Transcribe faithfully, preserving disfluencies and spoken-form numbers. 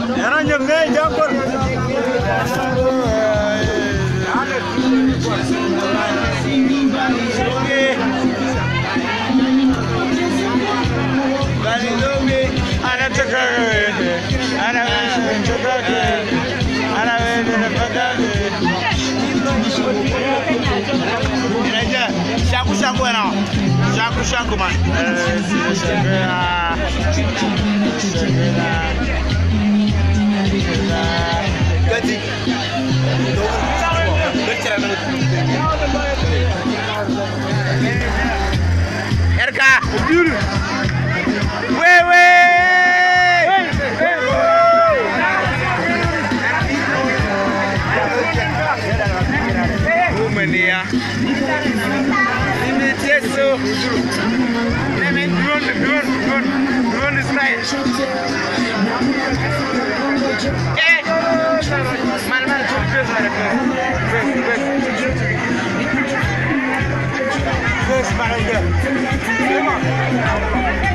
Era nyamne jambur. Bali domi anataka ana anataka ana wewe mpaka Inaja shaku shaku na shaku shaku man Gati Erka wewe Umenia ini teso ini drone drone drone drone strike eh mal mal çok güzel bes bes bes bes bes